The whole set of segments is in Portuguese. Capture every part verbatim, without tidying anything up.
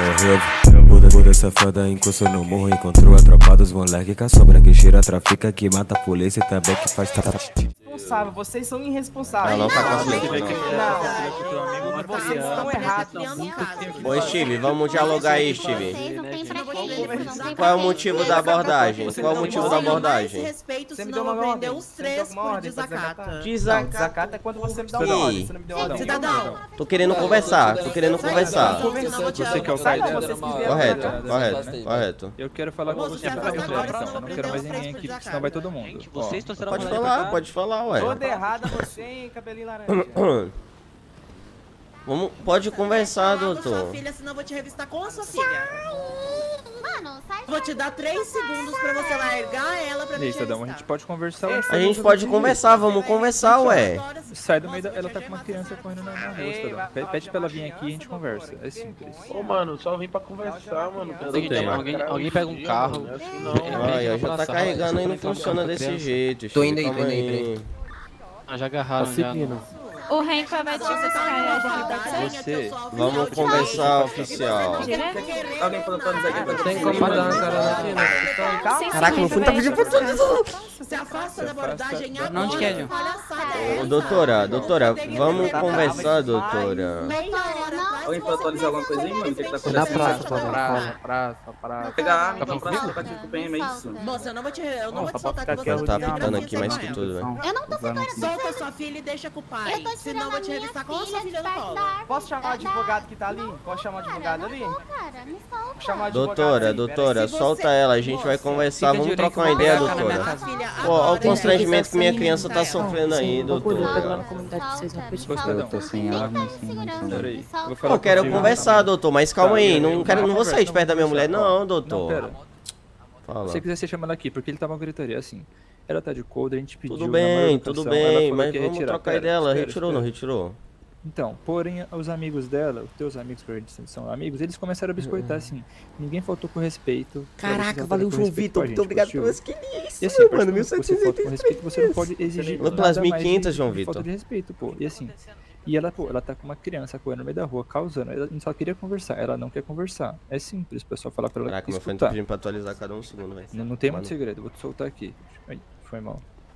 Puda safada encostou no morro, encontrou a tropa dos moleque com a sombra que cheira, trafica, que mata a polícia e também que faz... Irresponsável, vocês são irresponsáveis. Não, não tá conseguindo. Não, não, vocês estão errados. Ô Steve, vamos dialogar aí, Steve. Qual é o motivo da abordagem? Qual é o motivo da abordagem? Você me deu uma ordem? Você me deu alguma ordem pra desacatar? Desacata. Desacata é quando você me dá uma ordem, você não me deu ordem. Cidadão. Tô querendo conversar, tô querendo conversar. Você que é o pai dela? Correto, correto, correto. Eu quero falar com você pra então. Eu não quero mais ninguém aqui, porque senão vai todo mundo. Vocês estão Pode falar, pode falar, ué. Toda errada você, hein, cabelinho laranja. Vamos, pode conversar, doutor. Sua filha, senão eu vou te revistar com a sua filha. Mano, sai. Vou te dar três segundos pra você largar ela pra me Isso, Adão, a gente pode conversar. A gente pode conversar, vamos conversar, ué. Sai do meio da... Ela tá com uma criança correndo na rua, Cidadão. Pede pra ela vir aqui e a gente conversa. É simples. Ô, mano, só vim pra conversar, mano. Alguém, alguém pega um carro. Ai, já tá carregando aí, não funciona desse jeito. Tô indo aí, tô indo aí, Ah, já agarraram, já. O Renka vai te buscar. Você... Vamos conversar, oficial. Alguém falou pra dizer que Tem como dar uma cara aqui, né? Caraca, no fundo tá pedindo pra Se afasta da abordagem agora. Não, onde que é, Ô, doutora, doutora, vamos conversar, doutora. Alguém pode atualizar alguma coisa aí, mano? O que que tá acontecendo? Na praça, praça, praça, praça. Pegar a arma, então praça, tocar tiro com o P M, é isso? Moça, eu não vou te, eu não vou te soltar aqui. Ela tá apitando aqui mais que tudo, velho. Eu não tô ficando Solta sua filha e deixa com o pai. Eu tô Senão eu tirando vou a te minha revistar com a sua filha filha de no perto colo. da árvore. Posso chamar o advogado que tá ali? Posso chamar o advogado ali? Cara, me solta. Chamar o advogado Doutora, ali, doutora, Se você- solta ela, a gente vai Moça, conversar, vamos direito trocar uma que eu ideia, vou colocar na minha doutora. Filha, Pô, olha o agora, constrangimento que minha né? criança tá sofrendo aí, doutora. Eu tô sem arma, Peraí, eu vou falar Eu quero contigo. conversar, doutor, mas calma aí, não, Vamos quero, não vou sair de conversar, perto da minha vamos mulher, conversar. não, Não, doutor. pera. Fala. Se você quiser, você chama ela aqui, porque ele tava com gritaria, assim. Ela tá de coldre, a gente pediu Tudo na bem, maior tudo educação, ela bem, falou mas que ia vamos retirar. trocar Pera, ideia. Ela espera, retirou ou não espera. retirou? Então, porém, os amigos dela, os teus amigos que a gente são amigos, eles começaram a biscoitar assim. Ninguém faltou com respeito. Caraca, valeu, João Vitor, muito obrigado pelas quinhentas, E assim, mano, mil você falta com respeito, você não pode exigir Vamos pelas nada mil e mais quinhentas, de- João de Vitor. falta de respeito, pô. E assim, e ela, pô, ela tá com uma criança correndo no meio da rua, causando. Ela só queria conversar, ela não quer conversar. É simples, o pessoal falar pra ela Caraca, meu fone tá escutar. pedindo pra atualizar cada um segundo, velho. Não, não tem Mano. muito segredo, vou te soltar aqui. Ai, foi mal.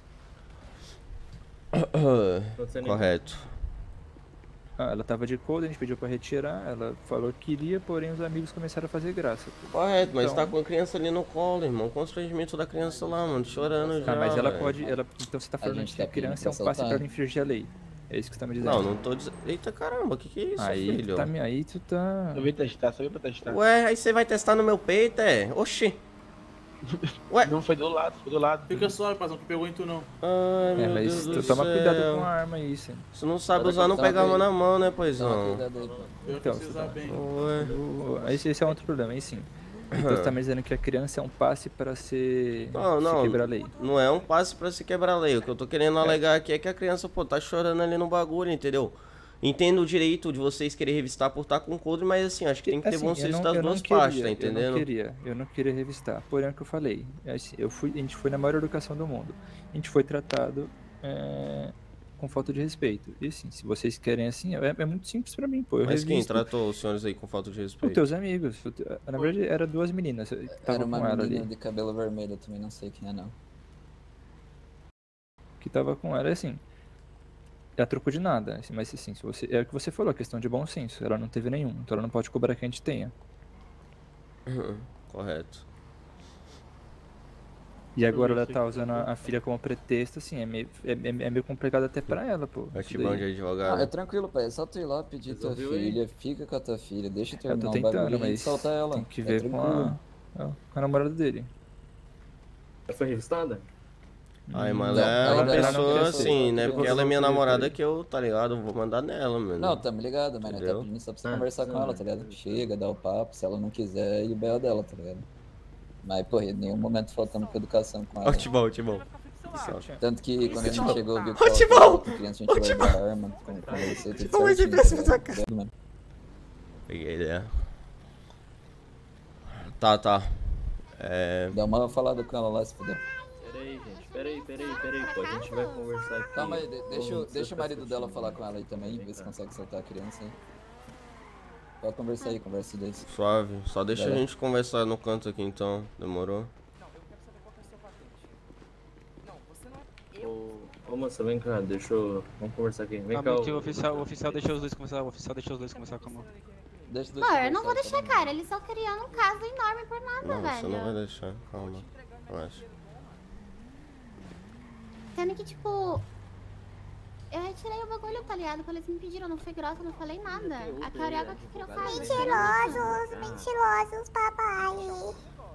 Correto. Ah, ela tava de cold, a gente pediu pra retirar, ela falou que queria, porém os amigos começaram a fazer graça. Pô. Correto, mas Então- tá com a criança ali no colo, irmão. Constrangimento da criança lá, mano, chorando já. Ah, mas ela velho. pode. Ela, então você tá falando gente que a tá pedindo criança é um pra passe soltar. pra ela infringir a lei. É isso que você tá me dizendo. Não, não tô dizendo. Eita caramba, que que é isso, aí, filho? tu tá, me- aí tu tá. Eu vim testar, só vim pra testar. Ué, aí você vai testar no meu peito, é? Oxi. Ué. Não foi do lado, foi do lado. Fica suave, paizão, que pegou em tu não. Ai, É, meu mas Deus tu do toma cuidado céu. com a arma aí, sim. Se não sabe Toma usar, não cuidado pega a mão aí. na mão, né, Toma poisão? cuidado aí, pô. Eu Então, preciso usar bem. Ué. O- aí esse é outro problema, aí sim. Então você tá me dizendo que a criança é um passe pra ser. Não, se não. quebrar a lei. Não é um passe pra se quebrar a lei. O que eu tô querendo alegar aqui é que a criança, pô, tá chorando ali no bagulho, entendeu? Entendo o direito de vocês querer revistar por estar com coldre, mas assim, acho que tem que ter Assim, bom eu senso não- das eu não duas queria, partes, tá Eu entendendo? não queria, eu não queria revistar. Porém, é o que eu falei. É assim, eu fui, a gente foi na maior educação do mundo. A gente foi tratado é, com falta de respeito. E assim, se vocês querem assim, é, é muito simples pra mim, pô. Eu Mas quem revisto tratou os senhores aí com falta de os respeito? teus amigos. O te- Na verdade, eram duas meninas. eu Tava Era uma com ela menina ali. de cabelo vermelho, eu também não sei quem é não. Que tava com ela, é assim. É a troco de nada. Assim, mas assim, se você, é o que você falou, a questão de bom senso. Ela não teve nenhum, então ela não pode cobrar que a gente tenha. Correto. E agora ela tá usando a, a filha como pretexto, assim, é meio, é, é- é meio complicado até pra ela, pô. Vai isso te daí. bom de Ah, é advogado. tranquilo, pai. É só tu ir lá pedir tua Resolveu aí? filha, fica com a tua filha, deixa Eu terminar tô o tentando, bagulho e mas solta ela. tem que É ver com tranquilo. a, com a namorada dele. Já foi revistada? Ai, mano, Não, ela é uma ainda não pessoa quer assim, ser. né? Eu Porque vou ela é minha resolver namorada depois. que eu, tá ligado? Vou mandar nela, mano. Não, tamo ligado, mas nós tá Entendeu? pedindo só pra você Ah, conversar com não, ela, tá ligado? Chega, dá o papo, se ela não quiser, aí o B O dela, tá ligado? Mas, porra, em nenhum momento faltando com educação com Ó, ela. o Tibão, o Tibão. Tanto que quando a gente chegou, viu que Ô, ela Tibão! foi outra criança, a gente guardou a arma, com- conversei tudo Tibão, vai certinho, vir pra cima tá da ligado? Mano. Peguei a ideia. Tá, tá. É. Dá uma falada com ela lá, se puder. Peraí, gente. Peraí, peraí, peraí, pô. A gente vai conversar aqui. Calma aí, de- deixa, o- Vamos deixa o marido discutir. dela falar com ela aí também, Vem ver se cá. consegue soltar a criança aí. Pode conversar aí, conversa desse. Suave. Só deixa Vai a lá. gente conversar no canto aqui então. Demorou? Ô, ô moça, vem cá, deixa eu... Vamos conversar aqui. Vem cá. Calma aí que ô- o oficial, o oficial deixou os dois conversar, o oficial deixou os dois conversar, calma. Deixa os dois Pô, eu não vou conversar, deixar, cara. Eles estão criando um caso enorme por nada, Não, velho. você não vai deixar. Calma. Relaxa. Sendo que, tipo... Eu retirei o bagulho, tá ligado? Quando eles me pediram, eu não fui grossa, eu não falei nada. A carioca que criou o caso. Mentirosos, mentirosos, papai.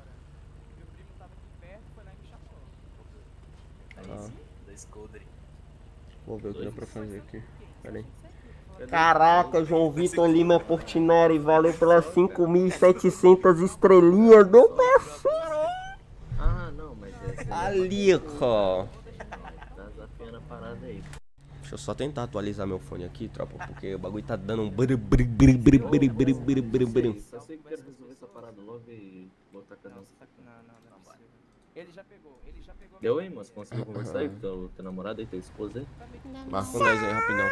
Tá. Vou ver o que dá pra fazer aqui. Pera aí. Caraca, João Vitor Lima Portinari, valeu pelas cinco mil e setecentas estrelinhas, meu parceiro! Ah, não, mas é... Ali, ó. Tá desafiando a parada aí. Deixa eu só tentar atualizar meu fone aqui, tropa, porque o bagulho tá dando um bri bri bri bri bri bri bri bri bri. Só sei que quero resolver essa parada logo e botar cada um. Não, não, não é possível. Ele já pegou, ele já pegou. Deu aí, moço? Conseguiu conversar aí com teu, teu namorado e tua esposa aí? Marca um dez aí, rapidão.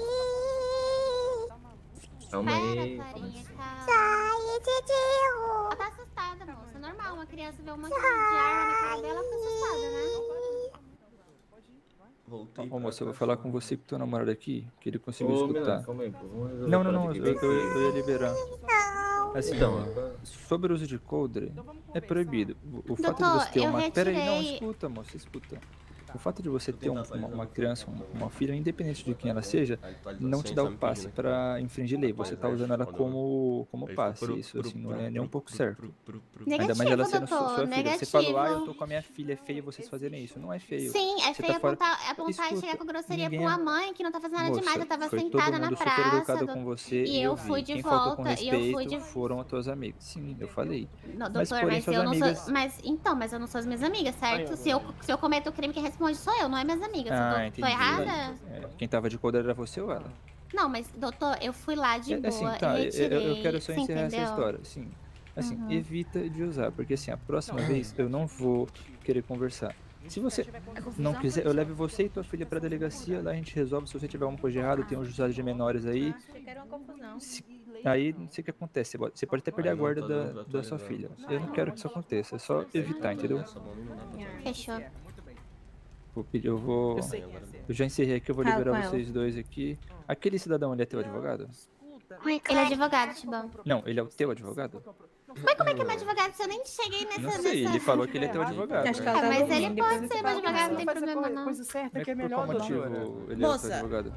Calma aí. Carinha, calma. Sai, Titio. Ela tá assustada, moça. É normal, uma criança ver um monte de arma na cara dela, fica assustada, né? Voltei. Ô moço, eu vou falar com você que teu namorado aqui, que ele conseguiu Ô, escutar. Milano, calma aí, pô. Vamos resolver Não, a não, não, parada eu, aqui, eu, vem aqui. eu ia liberar. Assim, Então, sobre o uso de coldre, é proibido. O, o fato de Doutor, você ter eu uma... Pera aí, não, retirei- escuta, moça, escuta. O fato de você ter um- uma, uma criança, um- uma filha, independente de quem ela seja, não te dá o passe pra infringir lei. Você tá usando ela como, como passe. Isso, assim, não é nem um pouco certo. Ainda mais ela sendo sua, doutor, sua filha. Você falou, ah, eu negativo. tô com a minha filha, é feio vocês fazerem isso. Não é feio. Sim, é Você feio tá fora- apontar, apontar e Escuta, chegar com grosseria ninguém com é- a mãe que não tá fazendo nada Moça, demais. Eu tava foi sentada todo na mundo super praça. educado do- com você e e eu vi. fui de Quem faltou com volta, e eu fui respeito de- foram as tuas amigas. Sim, eu falei. Não, Mas, doutor, porém, mas, suas eu não amigas- sou. Mas então, mas eu não sou as minhas amigas, certo? Se eu, se eu cometo o crime, quem responde sou eu, não é minhas amigas. Ah, eu tô, entendi. tô errada? É, quem tava de coldre era você ou ela? Não, mas, doutor, eu fui lá de É, boa, assim, tá, eu, retirei. eu quero só você encerrar entendeu? essa história. Sim. Assim, Uhum. evita de usar, porque assim, a próxima vez eu não vou querer conversar. Se você não quiser, eu levo você e tua filha pra delegacia, lá a gente resolve. Se você tiver alguma coisa errada, tem um juizado de menores aí. Se- aí, não sei o que acontece, você pode, você pode até perder a guarda da, da sua filha. Eu não quero que isso aconteça, é só evitar, entendeu? Fechou. Vou pedir- Eu vou. Eu já encerrei aqui, eu vou Fala liberar com ela. vocês dois aqui. Aquele cidadão ali é teu advogado? Ele é advogado, Tibão. Não, ele é o teu advogado? Mas como é que é meu advogado se eu nem cheguei nessa... Não sei, nessa... ele falou que ele é teu advogado. Acho que né? ela Ah, tá mas dormindo, ele depois pode você ser meu fala, advogado, não tem faz a problema co- não. coisa certa Mas que é por melhor, qual motivo doutora. ele é o Moça. teu advogado?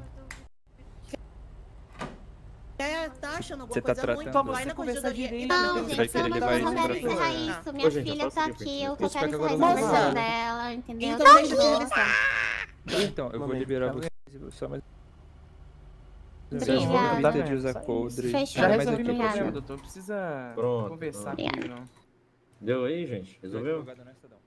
É, tá achando alguma Você tá coisa ruim? tratando- Vai na Conversar corregedoria. direito, Não, Você gente, vai pelo querer amor de levar Deus, eu quero ele pra encerrar fora? isso. Minha Ô, gente, filha afasta tá aqui, por aqui, eu favor. só quero Espera que encerrar a agora conversa não vai. dela, entendeu? Então deixa eu revistar. Então, eu vou liberar vocês só mais. Obrigada. Vocês evita de usar coldre. Fechou. Já Nada mais resolvi aqui, meu problema, pode doutor. Não precisa Pronto, conversar pronto. comigo, não. Deu aí, gente? Resolveu? Advogado não é cidadão.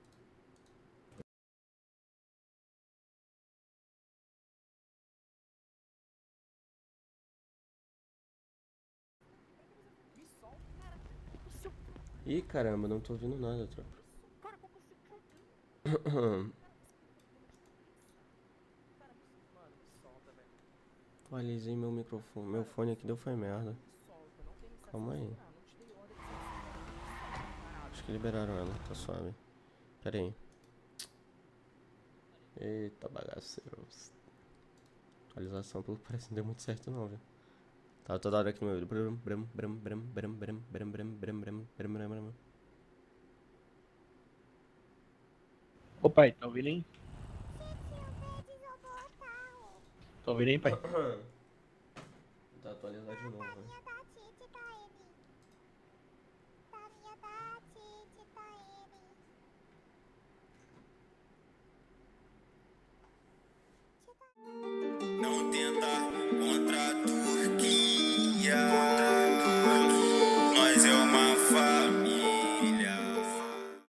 Ih, caramba, não tô ouvindo nada, tropa. Atualizei meu microfone. Meu fone aqui deu foi merda. Calma aí. Acho que liberaram ela, tá suave. Pera aí. Eita, bagaceiros. Atualização pelo que parece não deu muito certo não, velho. Tava toda hora aqui no meu ouvido. Brum, brum, brum, brum, brum, brum, brum, brum, brum, brum, brum, brum, brum. Ô pai, tá ouvindo aí? Tá ouvindo aí, pai? Tá atualizado de novo, velho. Não tenta contra